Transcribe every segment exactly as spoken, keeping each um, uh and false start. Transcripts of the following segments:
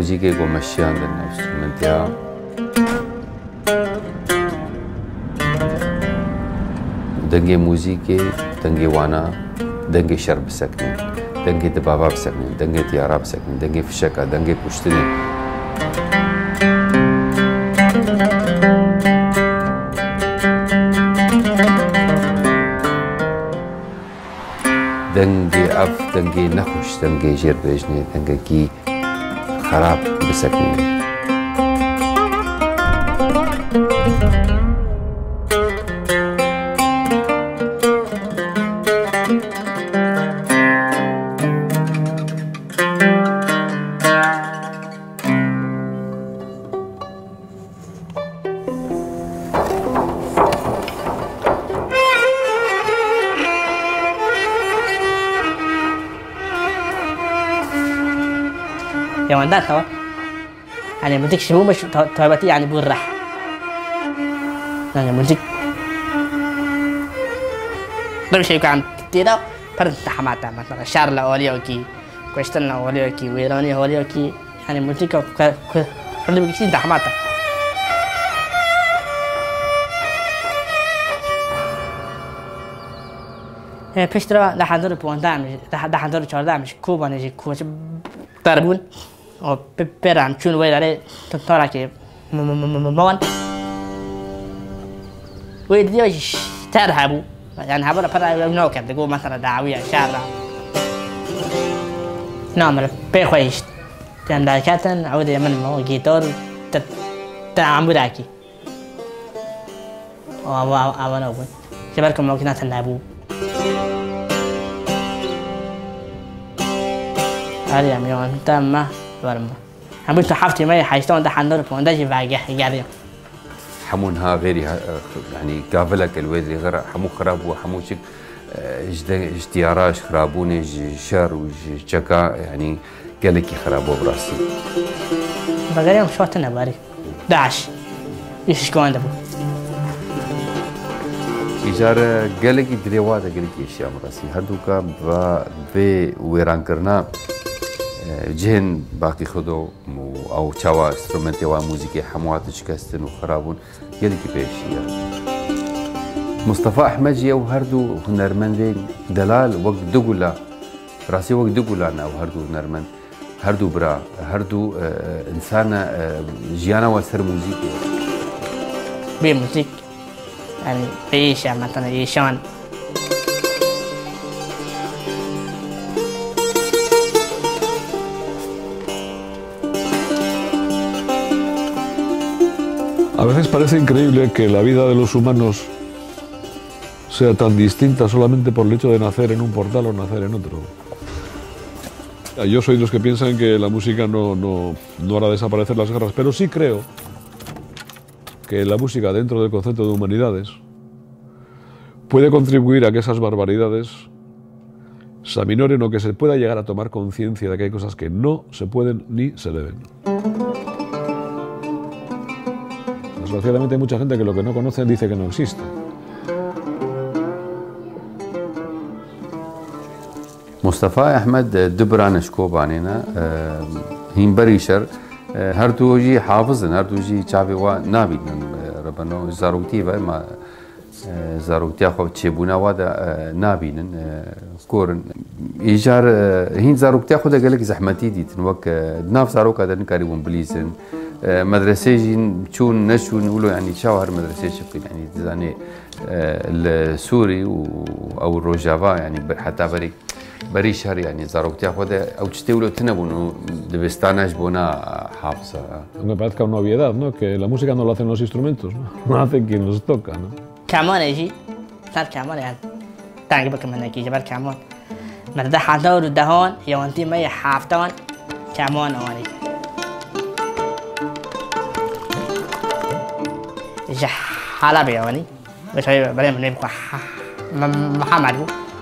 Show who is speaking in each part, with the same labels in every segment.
Speaker 1: موزيكي جو مشيان لنا انسترومنتها دنگي موزيكي دنگي وانا دنگي شر بسكنين دنگي دبابا بسكنين دنگي تيارا بسكنين دنگي فشكا دنگي پشتني دنگي اف دنگي نخوش دنگي جير بيجني دنگي كي خراب بسكنين
Speaker 2: يا وندان توا يعني مديك شبو مش توابتي يعني بور راح يعني مديك بمشي كان تيدا فرد تحماتا مثلا شارلا اوليوكي كويستنا اوليوكي ويراني اوليوكي يعني مديك كل بكسين تحماتا بيشترا ده حضور بوندام ده حضور چهارده مش کوبا نجی کوچ تربون و برام چون وی داره تارا که موان وی دیوش تر هبو يعني هبولا برا نوكر تقول مثلا دعوية شارع نعمل بيخويش كان داكاتن عود من مو جيتار تعمراكي أو أو أو أنا أقول شبابكم ممكن تلعبوا هذه يوم يوم تم ورم هم بيت حفتي ما يحيشتون ده حنور كون ده جي باقي جاري
Speaker 1: حمونها غيري يعني قابلك الويدري غير حمو خراب وحمو شك اجتياراش خرابوني شر وشكا يعني قالك خرابو براسي
Speaker 2: بغير يوم شو تنباري داعش ايش كون ده
Speaker 1: إجارة قالك دريوات قالك اشياء براسي هردوكا ب ويران كرنا جهن باقي خدو او تشاوا انسترومنتي و موسيقى حموات شكستن وخرابون يلي بيشيا مصطفى احمد جي وهردو هنرمند دلال وقت دغولا راسي وقت دغولا انا وهردو هنرمند هردو برا هردو انسان جيانا وسر موسيقى
Speaker 2: بي موسيقى يعني بيش مثلا يشان
Speaker 3: A veces parece increíble que la vida de los humanos sea tan distinta solamente por el hecho de nacer en un portal o nacer en otro. Yo soy de los que piensan que la música no, no, no hará desaparecer las guerras, pero sí creo que la música dentro del concepto de humanidades puede contribuir a que esas barbaridades se aminoren o que se pueda llegar a tomar conciencia de que hay cosas que no se pueden ni se deben. Desgraciadamente hay mucha gente que lo que no conocen dice que no existe.
Speaker 1: مصطفى احمد دبران شكوب عنينا هين بريشر هردو جي حافظن هردو جي شعبي وا نابيدن ربنا زاروتي ما زاروتي خو تشيبونا وادا نابينن كورن ايجار هين زاروتي خو قال لك زحمتي ديتن وك ناف زاروك هذا نكاريبون بليزن مدرسة جين شون نشون نقولوا يعني شاور مدرسة شقين يعني تزاني السوري أو الروجافا يعني حتى بري بري شهر يعني زاروكتي أخوده أو تشتغلوا تنبونو دبستاناش بونا حافظة.
Speaker 3: Me parece una obviedad, ¿no? Que la música no lo hacen los instrumentos, ¿no? Lo hacen quien los toca, ¿no?
Speaker 2: كمان يجي صار كمان يعني تاني بك من كي جبر كمان مرده حضور دهون يوانتي ما يحافتون كمان أواني حالا بيواني بس هي بلي من يبقى محمد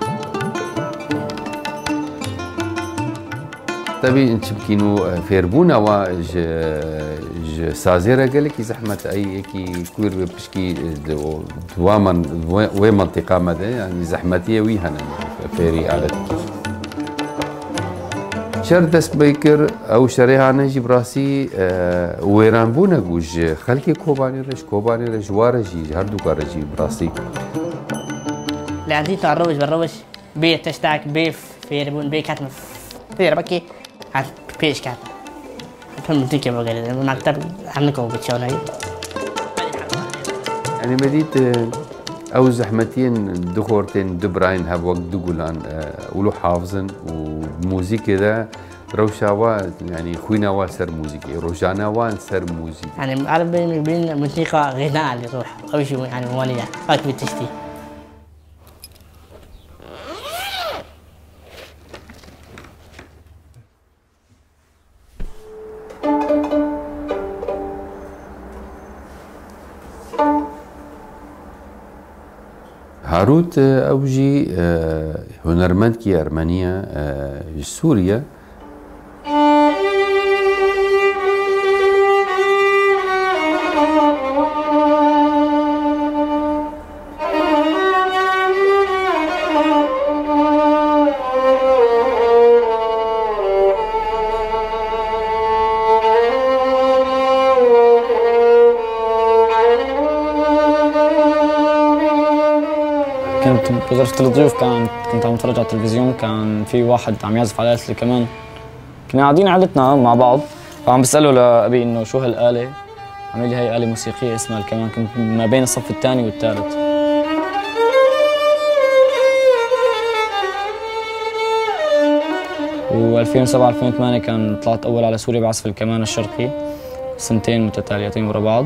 Speaker 1: تبي انت بكينو فيربونا و ج ج سازيرا قالك زحمه اي كي كوير بشكي دوامن وي منطقه مدى يعني زحمتيه ويهنا فيري على شر دست بکر او شریعانه جی براسی ویران بونه گوش خلکی کوبانی رش کوبانی رش وارجی هر دو کارجی براسی
Speaker 2: لعندي تعرج بالروش بي تشتاك بي فيربون بي كاتم فير بكي هات بيش كات فهم تيجي بقى مكتب عنكم بتشون هاي
Speaker 1: يعني بديت او زحمتين دخورتين دبراين هب وقت دقولان ولو حافظن وموسيقى ذا روشاوا يعني خوينا وا سر موسيقى روجانا وا سر موسيقى
Speaker 2: يعني عارف بين بين موسيقى غناء اللي روح او شيء يعني موالية فاك بتشتي
Speaker 1: هاروت اوجي هنرمند كي ارمنيا سوريا
Speaker 4: كنت بغرفة الضيوف كان كنت عم اتفرج على التلفزيون كان في واحد عم يعزف على آلة الكمان كنا قاعدين عيلتنا مع بعض فعم بسأله لأبي إنه شو هالآلة عم لي هي آلة موسيقية اسمها الكمان كنت ما بين الصف الثاني والثالث و ألفين وسبعة ألفين وثمانية كان طلعت أول على سوريا بعزف الكمان الشرقي سنتين متتاليتين ورا بعض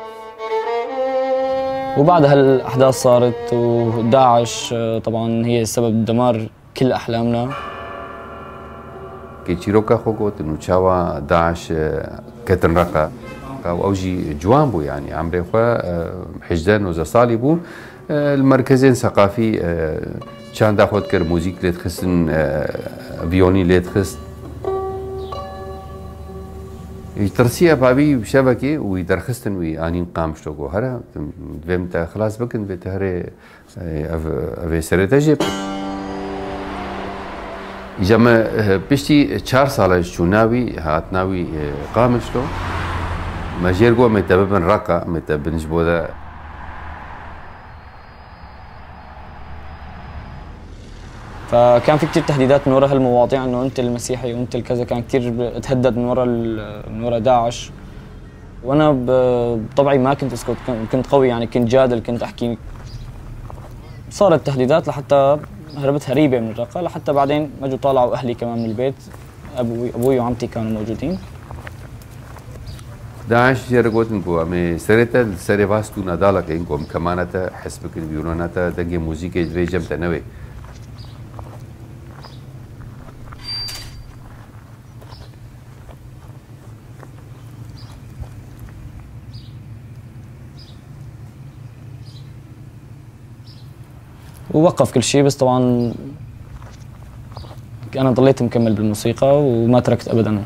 Speaker 4: وبعدها الأحداث صارت وداعش طبعاً هي سبب دمار كل أحلامنا
Speaker 1: كي تشيروكا خوكوت إنه تشاوا داعش كتن رقا أو أوجي جوان يعني عمري خوا حجدان وزا صالي بو المركزين ثقافي كان داخد كر موزيك ليت خسن فيوني ليت خست ترسيه بابي بشبكه ويدرخستن وي اني قامشتو جو هرا فهمت خلاص بكن بتهري افي سرتاجي جما بيشتي چهار سال شوناوي هاتناوي قامشتو ماجيرغو متبن رقا متبن جبودا
Speaker 4: فكان في كثير تهديدات من وراء هالمواضيع انه انت المسيحي وانت الكذا كان كثير اتهدد من وراء من وراء داعش وانا بطبعي ما كنت اسكت كنت قوي يعني كنت جادل كنت احكي صارت تهديدات لحتى هربت هريبه من الرقه لحتى بعدين اجوا طالعوا اهلي كمان من البيت ابوي ابوي وعمتي كانوا موجودين
Speaker 1: داعش جرغوتن بو امي سرتا سريفاستو نادالا كينكم كمانتا حسبك البيوناتا دنجي موسيقى في جمتا نوي
Speaker 4: ووقف كل شيء بس طبعا انا ضليت مكمل بالموسيقى وما تركت ابدا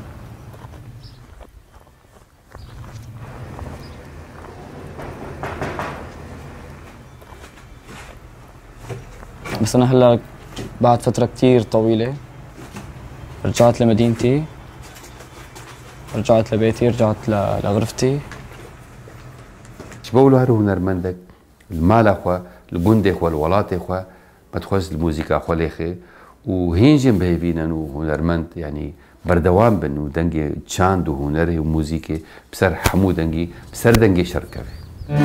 Speaker 4: بس انا هلا بعد فتره كثير طويله رجعت لمدينتي رجعت لبيتي رجعت لغرفتي
Speaker 1: شبولو هرو هنرمندك المال اخوا الجندي اخوا الولات اخوا ما تخوز الموسيقى اخوا ليخي وهينجم بهيفينن وهنرمند يعني بردوام بن ودنجي تشاند وهنري وموسيقى بسر حمو دنجي بسر دنجي شركافي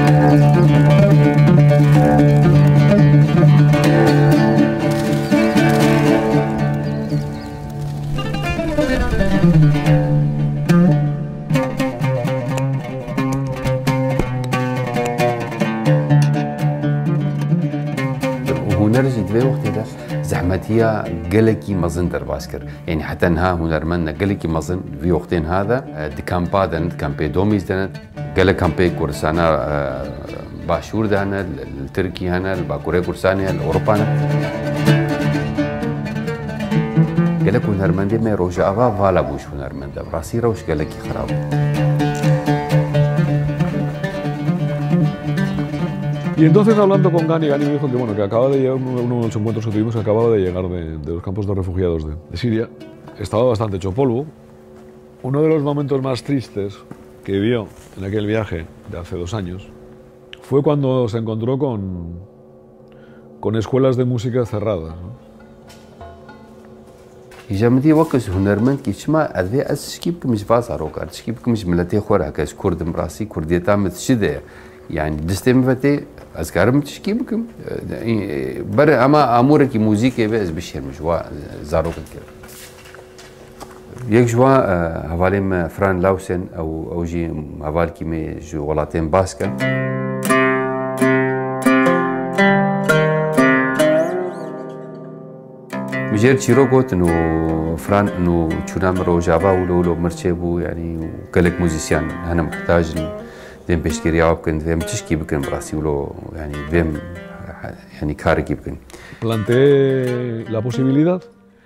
Speaker 1: ونرجع في وقت ده زحمتية قلقي مزن درباسكر يعني حتى انها هنرمنا قلقي مزن في وقتين هذا دكامبا دنت كامبي دوميز دنت قلق كامبي كورسانا باشور دهنا التركي هنا الباكوري كورسانيا الاوروبانا قلق هنرمندي ما روجا افا فالا بوش هنرمندا براسي روش قلقي خراب
Speaker 3: Y entonces hablando con Gani, Gani me dijo que bueno, que acaba de llegar uno, uno de los encuentros que tuvimos, que acababa de llegar de, de los campos de refugiados de, de Siria. estaba bastante hecho polvo. Uno de los momentos más tristes que vivió en aquel viaje de hace dos años fue cuando se encontró con, con escuelas de música cerradas, ¿no?
Speaker 1: جامدی وقت هنرمند کی چما ادوی از شکیب کمیش باز آرو کرد شکیب کمیش ملتی خوره کاش کردم راسی کردی تامت شده يعني دستم فتی از کارم شکیب کم بر اما امور کی موسیقی بس بشیر مجوا زارو کرد یک جوا حوالیم فران لاوسن او او جی حوال کی می جو ولاتین باسکن مجير تشيرو قلت انه فران انه تشونام روجافا ولو لو مرتبو يعني وكلك موزيسيان انا محتاج ديم بيشكي يابكن ديم تشكي بكن براسي ولو يعني ديم يعني كاركي بكن.
Speaker 3: Planteé la posibilidad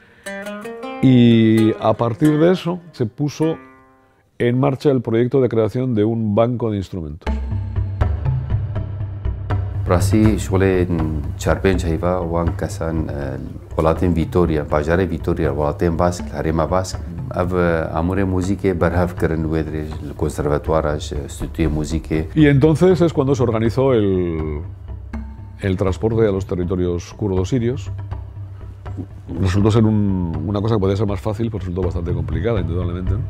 Speaker 3: y a partir de eso se puso en marcha el proyecto de creación de un banco de instrumentos.
Speaker 1: براسي شغلي چاربنج هيفا وان كسان ولاتين فيتوريا باجار فيتوريا ولاتين باسك الهريما باسك اف امور موسيقى برهف كرن ويدري الكونسرفاتوار استوديو موسيقى.
Speaker 3: Y entonces es cuando se organizó el el transporte a los territorios kurdos sirios. Resultó ser un, una cosa que podía ser más fácil, pero resultó bastante complicada, indudablemente, ¿no?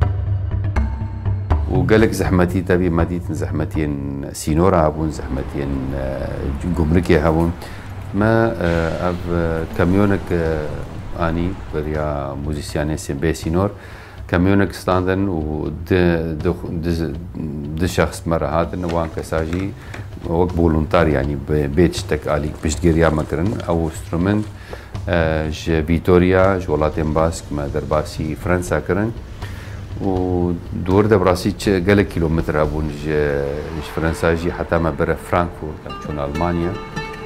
Speaker 1: وقالك زحمتي تبي مدينة زحمتين سينورا هابون زحمتين جمركي هابون ما أب كاميونك أني بريا موزيسياني سيمبي سينور كاميونك ستاندن و د د شخص مرة هاتن وان كساجي وقت فولونتار يعني بيتشتك عليك باش تجريا مكرن أو انسترومنت ج فيتوريا جولاتين باسك ما درباسي فرنسا كرن ودور ده براسي قال كيلومتر ابون ج فرنسا جي حتى ما برا فرانكفورت شون المانيا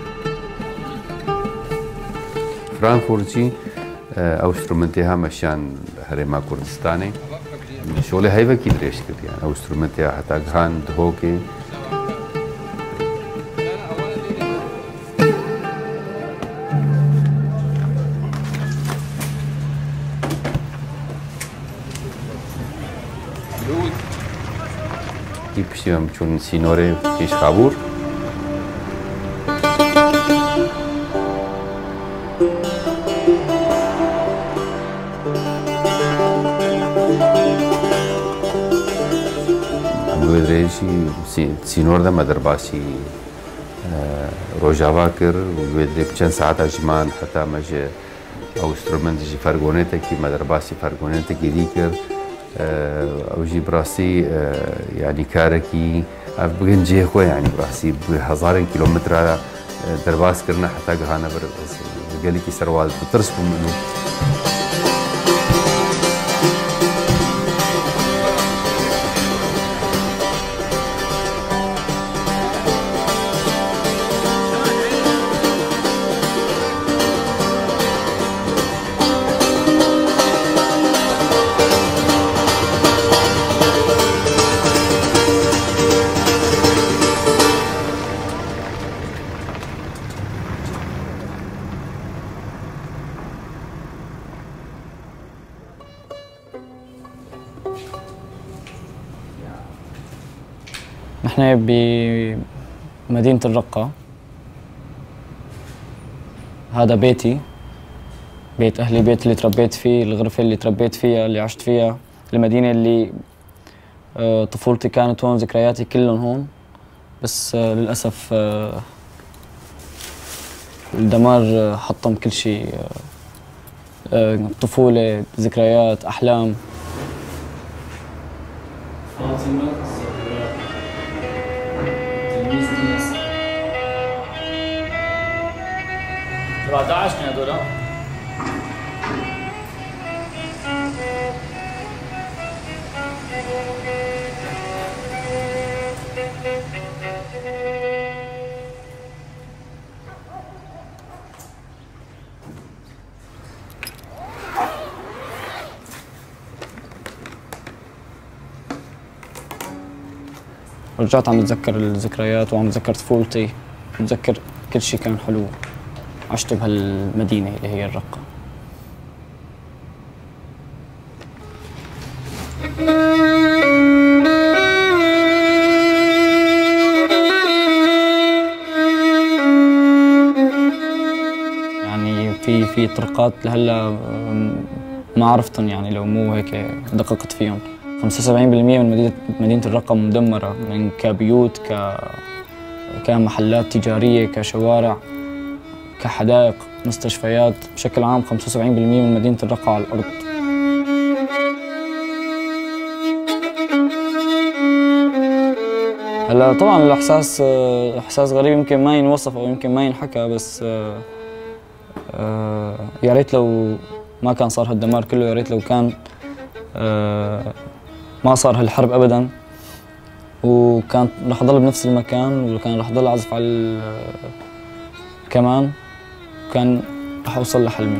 Speaker 1: فرانكفورت جي او انسترومنتها مشان هرما كردستاني شغله هيفا كي دريش كده يعني او انسترومنتها حتى كان دهوكي يبشيهم چون سينوري فيش خابور ويدريشي سينور ده مدرباسي روجافا كر ويدري بچند ساعات اجمان حتى مجي او انسترومنت جي فرغونيتا كي مدرباسي فرغونيتا كي ديكر او جي براسي يعني كاركي بغن جي خو يعني براسي بهزارين كيلومتر درباس كرنا حتى هانا قالي كي سروال بترسبوا منه
Speaker 4: نحن بمدينة الرقة. هذا بيتي، بيت أهلي، بيت اللي تربيت فيه، الغرفة اللي تربيت فيها، اللي عشت فيها، المدينة اللي طفولتي كانت هون، ذكرياتي كلهم هون. بس للأسف الدمار حطم كل شيء، طفولة، ذكريات، أحلام. داعشني هذول. رجعت عم بتذكر الذكريات وعم بتذكر طفولتي، بتذكر كل شيء كان حلو عشت بهالمدينة اللي هي الرقة. في طرقات لهلا ما عرفتهم، يعني لو مو هيك دققت فيهم. خمسة وسبعين بالمئة من مدينة مدينة الرقة مدمرة، من كبيوت، ك كمحلات تجارية، كشوارع، كحدائق، مستشفيات، بشكل عام خمسة وسبعين بالمئة من مدينة الرقة على الأرض. هلا طبعا الإحساس إحساس غريب، يمكن ما ينوصف أو يمكن ما ينحكى، بس يا ريت لو ما كان صار هالدمار كله، يا ريت لو كان ما صار هالحرب أبدا، وكان رح ضل بنفس المكان، وكان رح ضل أعزف على كمان، كان رح أوصل لحلمي.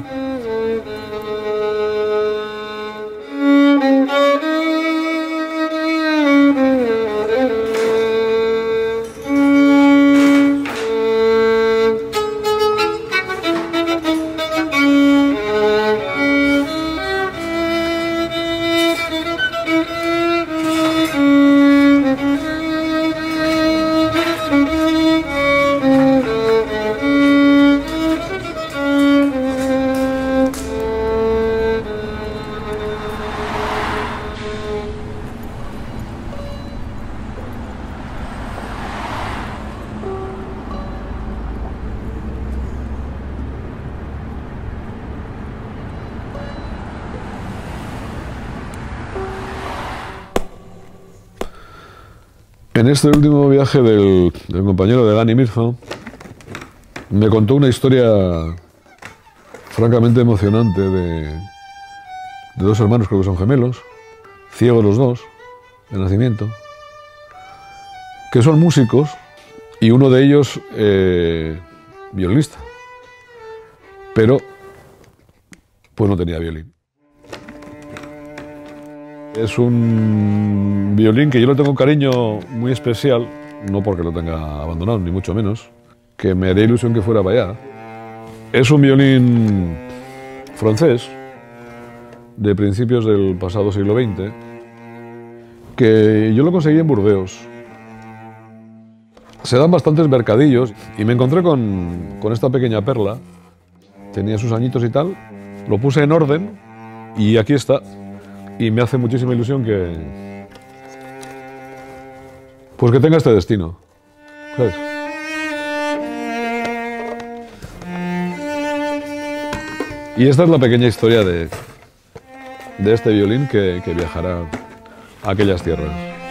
Speaker 3: En este último viaje del, del compañero de Dani Mirza, me contó una historia francamente emocionante de, de dos hermanos, creo que son gemelos, ciegos los dos, de nacimiento, que son músicos y uno de ellos eh, violinista, pero pues no tenía violín. Es un violín que yo le tengo un cariño muy especial, no porque lo tenga abandonado, ni mucho menos, que me haría ilusión que fuera para allá. Es un violín francés, de principios del pasado siglo veinte, que yo lo conseguí en Burdeos. Se dan bastantes mercadillos y me encontré con, con esta pequeña perla. Tenía sus añitos y tal, lo puse en orden y aquí está. Y me hace muchísima ilusión que, pues que tenga este destino, ¿sabes? Y esta es la pequeña historia de, de este violín que, que viajará a aquellas tierras.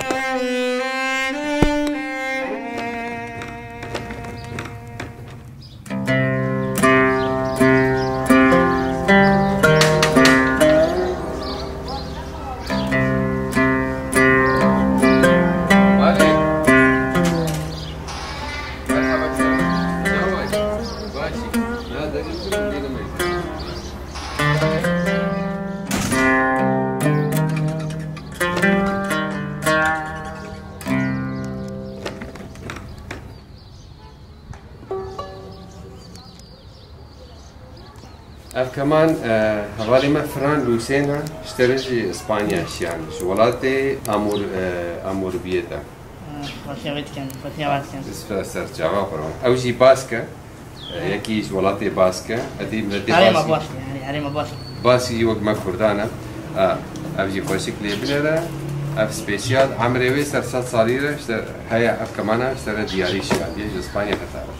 Speaker 1: كمان هذا ما فران لوسينا اشتري اسبانيا يعني شوكولاته امور امور بيتا
Speaker 2: فاتيوات كان فاتيوات كان
Speaker 1: اسفر جواب او جي باسكا يكي شوكولاته باسكا ادي ملتي
Speaker 2: علي ما باسكا يعني علي ما باسكا
Speaker 1: باسي وقت ما كردانا اه ابجي خوشك لي بلا اف سبيشال عمري وي سر صاريره اشتر هي اف كمان اشتري دياري شغال يجي اسبانيا كتعرف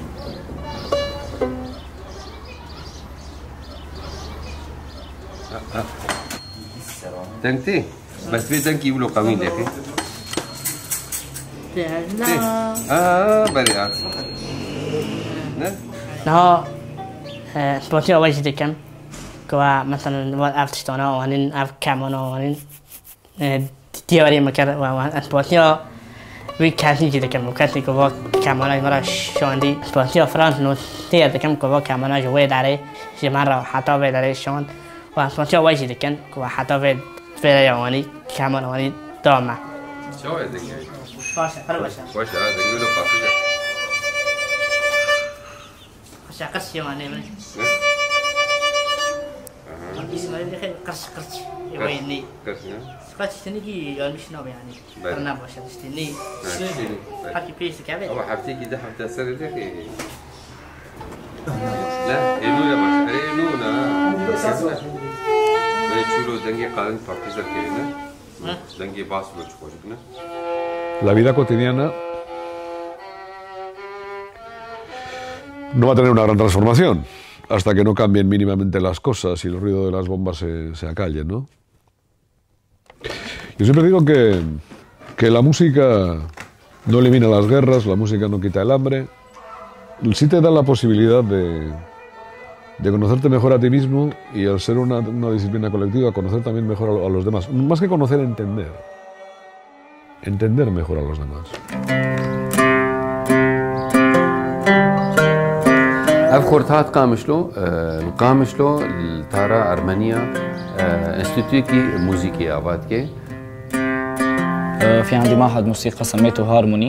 Speaker 1: تنتي بس في تنكي يقولوا قوي لك
Speaker 2: لا
Speaker 1: اه بري عارف
Speaker 2: لا سبورتيو واجد دكان كوا مثلا وال افتشتونا وهنين اف كامونا وهنين تيوري مكان وهن سبورتيو وی کسی چیزی که ممکنه که با کاملا مرا شوندی سپاسی فرانس نو تیر دکم که با کاملا جوی داره جمان را حتی به داره شون و سپاسی وای چیزی کن که حتی به فعل یوانی کاملا وانی دامه.
Speaker 1: شو هذا؟
Speaker 2: باشه فرق باشه.
Speaker 1: باشه هذا يقولوا باشه.
Speaker 2: باشه قص یوانی من. اسمه اللي خير قرش قرش يويني.
Speaker 1: قرش
Speaker 2: قرش تنيجي يعني شنو يعني؟ أنا باشه تستني. حكي بيس كابل.
Speaker 1: أو حبتي كده حبتي أسر لك. لا إنو يا باشه إنو
Speaker 3: La vida cotidiana no va a tener una gran transformación hasta que no cambien mínimamente las cosas y el ruido de las bombas se, se acalle, ¿no? Yo siempre digo que, que la música no elimina las guerras, la música no quita el hambre, sí te da la posibilidad de, de conocerte mejor a ti mismo y, al ser una, una disciplina colectiva, conocer también mejor a, a los demás. Más que conocer, entender. Entender mejor a los demás.
Speaker 1: أفخرتات قامشلو القامشلو التارا أرمينيا انستيتوتي موسيقي آبادكي.
Speaker 4: في عندي معهد موسيقى سميته هارموني.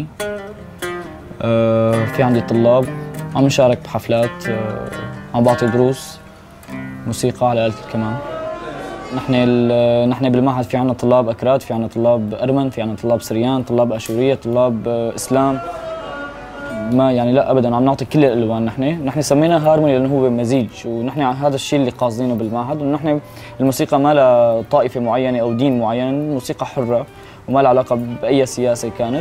Speaker 4: في عندي طلاب عم نشارك بحفلات، عم بعطي دروس موسيقى على آلة الكمان. نحن نحن بالمعهد في عندنا طلاب أكراد، في عندنا طلاب أرمن، في عندنا طلاب سريان، طلاب أشورية، طلاب إسلام. ما يعني لا ابدا عم نعطي كل الالوان. نحن نحن سميناه هارموني لانه هو مزيج، ونحن هذا الشيء اللي قاصدينه بالمعهد، ونحن الموسيقى ما لها طائفه معينه او دين معين، موسيقى حره وما لها علاقه باي سياسه كانت.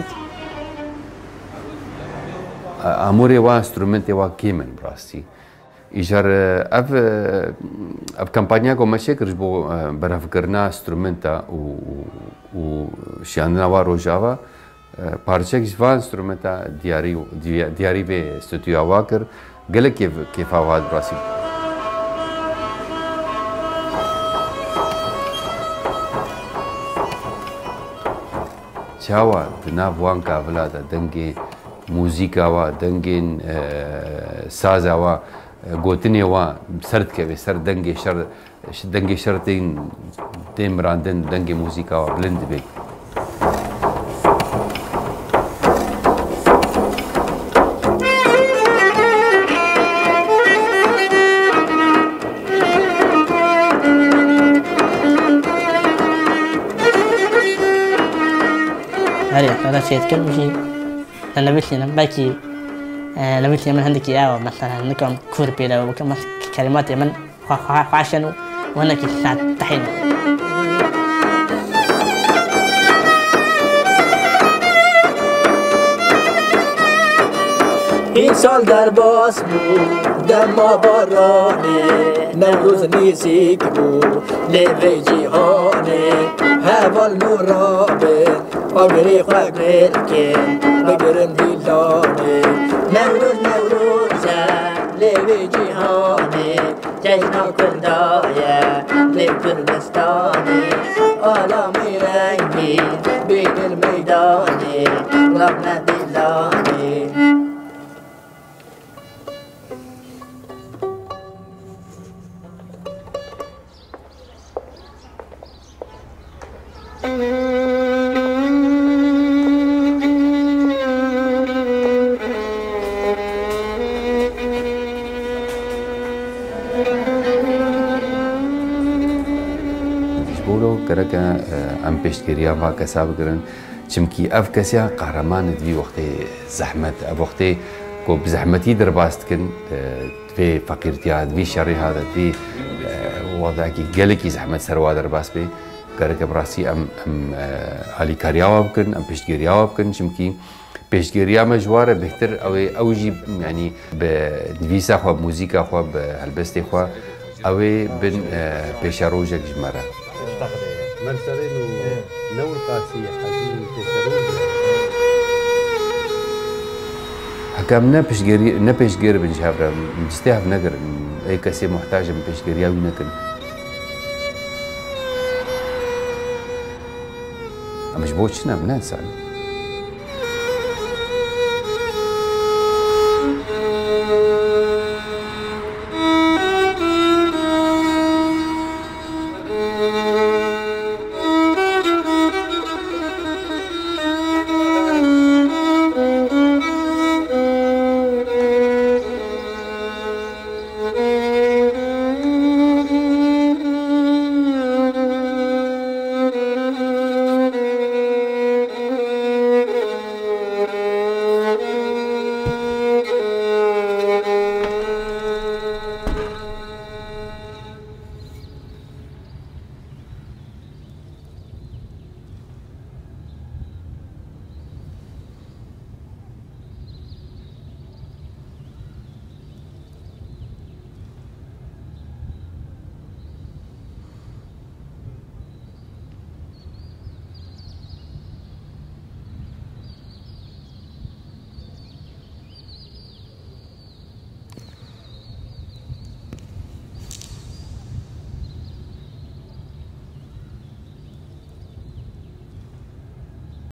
Speaker 1: اموري وا انسترومنتي وا كيمن براستي ايجار اف اف كامبانيا كو ماشي كرجبو برافكرنا انسترومنتا و و شاندنا وا روجاوا پارچه که جوان انسترومنتا دیاری دیاری به استودیو واکر گله کیف کیف آواز براسی. چاوا دناب وان کاولا دا دنگی موزیکا وا دنگین سازا وا گوتنی وا سرد که به سر دنگی شر دنگی شرطین تیم راندن دنگی موزیکا وا بلند بی.
Speaker 2: أريح أنا شيء كل شيء أنا بيتي أنا باكي أنا بيتي من عندك إياه مثلا نكون كور بيدا وكم كلمات من عشان وأنا كي ساعة تحين.
Speaker 5: این سال در باز بود دما بارانه نوروز نیزیک بود لیوی جیهانه هوال نورابه آگری خواه گرکن بگرن هیلانه نوروز نوروزه لیوی جیهانه جشنا کردایه لیو کردستانه آلامی رنگی بین المیدانه رغم دیلانه.
Speaker 1: کرکه ام پیشگیری ها کسب کردن چمکی اف کسی قهرمان دوی وقتی زحمت وقتی کو بزحمتی در باست کن دوی فقیرتیا دوی شری هذا دوی وضعی گلکی زحمت سروا در باست بی کرکه براسی ام ام علی کاریا بکن ام پیشگیری ها بکن چمکی پیشگیری ها مجواره بهتر او اوجی یعنی به دویسا خو موزیکا خو به هلبستی خو اوی بن پیشروجک جمره.
Speaker 6: مرسلين ونور قاسية حزين تشرود
Speaker 1: حكام نبش جري نبش جري بنشافر مستهف نقر أي كسي محتاج من بش جري أو نكن مش بوتشنا بننسى